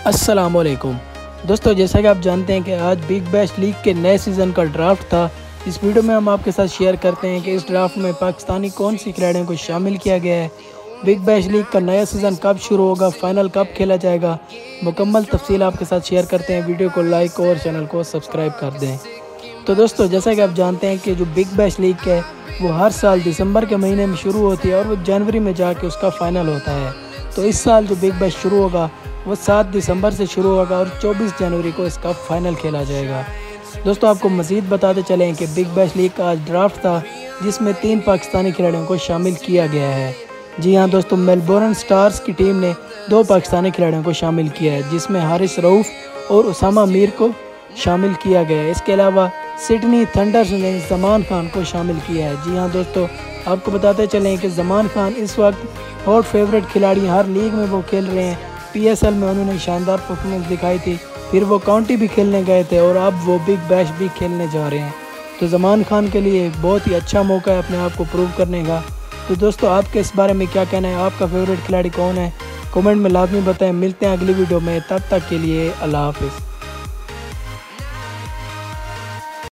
अस्सलाम वालेकुम दोस्तों, जैसा कि आप जानते हैं कि आज बिग बैश लीग के नए सीज़न का ड्राफ्ट था। इस वीडियो में हम आपके साथ शेयर करते हैं कि इस ड्राफ्ट में पाकिस्तानी कौन सी खिलाड़ियों को शामिल किया गया है, बिग बैश लीग का नया सीज़न कब शुरू होगा, फाइनल कब खेला जाएगा, मुकम्मल तफसील आपके साथ शेयर करते हैं। वीडियो को लाइक और चैनल को सब्सक्राइब कर दें। तो दोस्तों, जैसा कि आप जानते हैं कि जो बिग बैश लीग है वो हर साल दिसंबर के महीने में शुरू होती है और वो जनवरी में जाके उसका फ़ाइनल होता है। तो इस साल जो बिग बैश शुरू होगा वो 7 दिसंबर से शुरू होगा और 24 जनवरी को इसका फ़ाइनल खेला जाएगा। दोस्तों, आपको मज़ीद बताते चलें कि बिग बैश लीग का आज ड्राफ्ट था जिसमें 3 पाकिस्तानी खिलाड़ियों को शामिल किया गया है। जी हाँ दोस्तों, मेलबोर्न स्टार्स की टीम ने 2 पाकिस्तानी खिलाड़ियों को शामिल किया है जिसमें हारिस रऊफ़ और उसामा मीर को शामिल किया गया है। इसके अलावा सिडनी थंडर्स ने ज़मान खान को शामिल किया है। जी हाँ दोस्तों, आपको बताते चलें कि ज़मान खान इस वक्त हॉट फेवरेट खिलाड़ी, हर लीग में वो खेल रहे हैं। PSL में उन्होंने शानदार परफॉर्मेंस दिखाई थी, फिर वो काउंटी भी खेलने गए थे और अब वो बिग बैश भी खेलने जा रहे हैं। तो ज़मान खान के लिए एक बहुत ही अच्छा मौका है अपने आप को प्रूव करने का। तो दोस्तों, आपके इस बारे में क्या कहना है? आपका फेवरेट खिलाड़ी कौन है? कमेंट में लाजमी बताएं। मिलते हैं अगली वीडियो में, तब तक के लिए अल्लाह हाफिज़।